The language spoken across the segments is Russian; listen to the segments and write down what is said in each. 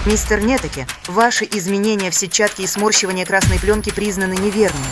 Мистер Нетаки, ваши изменения в сетчатке и сморщивание красной пленки признаны неверными.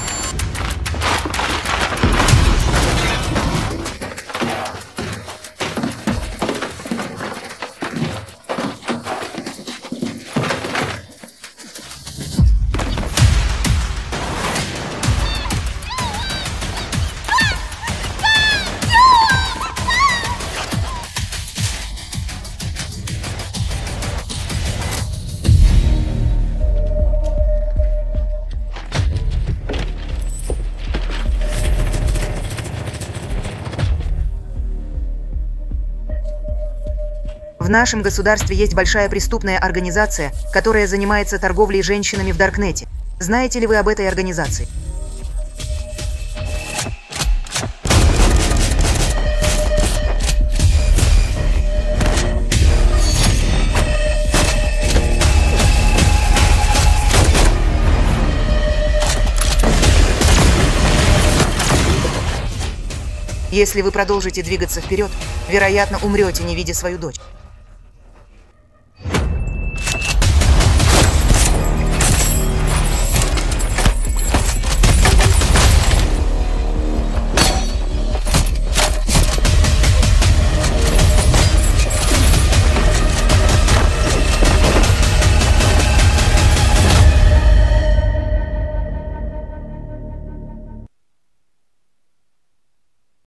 В нашем государстве есть большая преступная организация, которая занимается торговлей женщинами в Даркнете. Знаете ли вы об этой организации? Если вы продолжите двигаться вперед, вероятно, умрете, не видя свою дочь.